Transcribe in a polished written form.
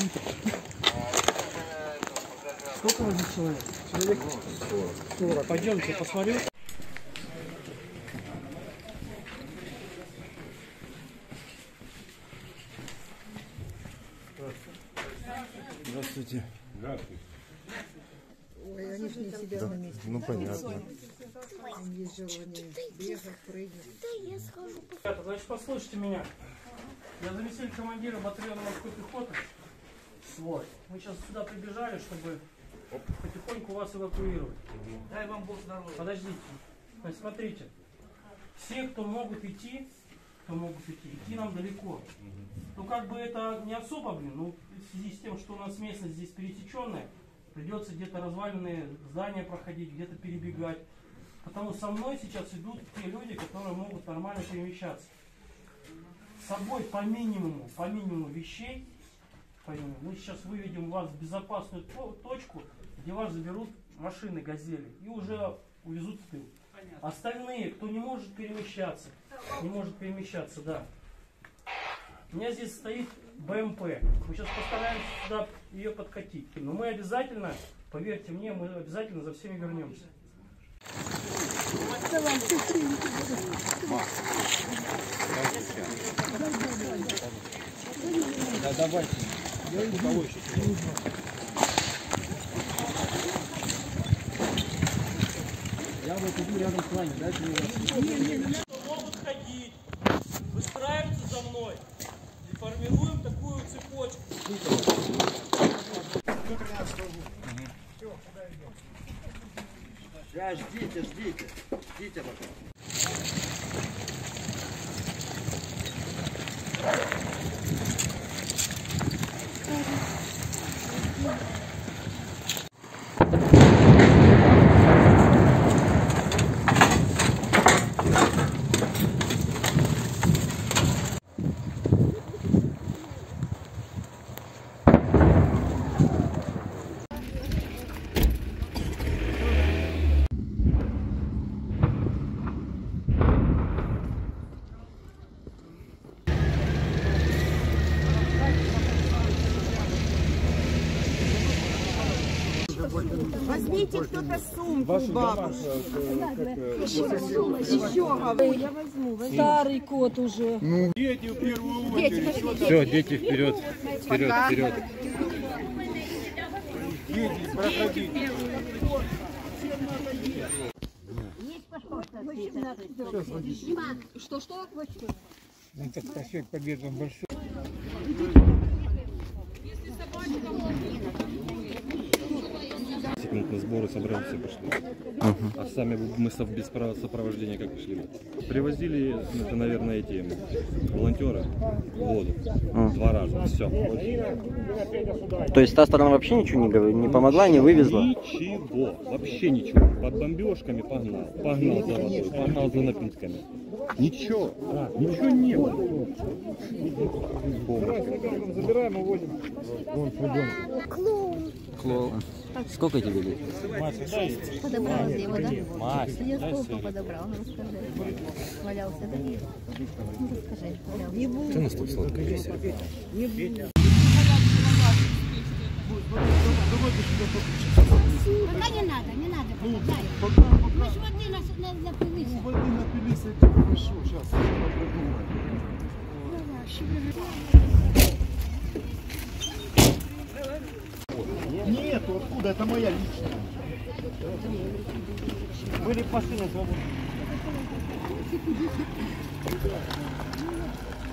Сколько возит человек? Человек 40. Пойдемте, посмотрю. Здравствуйте. Здравствуйте. Ой, они же не сидят на месте. Ну понятно. Есть желание бегать, прыгать. Ребята, значит, послушайте меня. Я заместитель командира батальона морской пехоты. Вот. Мы сейчас сюда прибежали, чтобы потихоньку вас эвакуировать. Дай вам Бог здоровья. Подождите. Значит, смотрите. Все, кто могут идти нам далеко. Ну, как бы это не особо, ну, в связи с тем, что у нас местность здесь пересеченная, придется где-то разваленные здания проходить, где-то перебегать. Потому со мной сейчас идут те люди, которые могут нормально перемещаться. С собой по минимуму вещей, мы сейчас выведем вас в безопасную точку, где вас заберут машины «Газели» и уже увезут в тыл. Остальные, кто не может перемещаться, да. У меня здесь стоит БМП. Мы сейчас постараемся сюда ее подкатить. Но мы обязательно, поверьте мне, мы обязательно за всеми вернемся. Да, давайте. Я вот иду рядом с вами, дайте мне вас. Могут ходить, выстраиваются за мной и формируем такую цепочку. Сейчас ждите пока. Возьмите кто-то сумку, бабушку. Еще говорю, я возьму. Старый кот уже. Ну, дети в первую очередь. Все, дети вперед. Вперед. Дети, проходите. Что? Ну, так проспект Победы большой. На сборы собрались и пошли. А сами мы без сопровождения как пошли? Привозили, это, наверное, эти волонтеры воду 2 раза. Все. То есть та сторона вообще ничего не помогла, не вывезла? Ничего, вообще ничего. Под бомбежками погнал за водой, погнал за напитками. Ничего не было. Забираем, уводим. Клоун. Сколько тебе лет? Подобрал его, да? Я сколько подобрал, ну расскажи. Валялся, да? Ну расскажи, валялся. Ты настолько сладкая здесь. Пока не надо. Мы ж воды напились. Воды напились, это хорошо. Сейчас я придумаю. Нет, откуда? Это моя личная. Были машины свободны.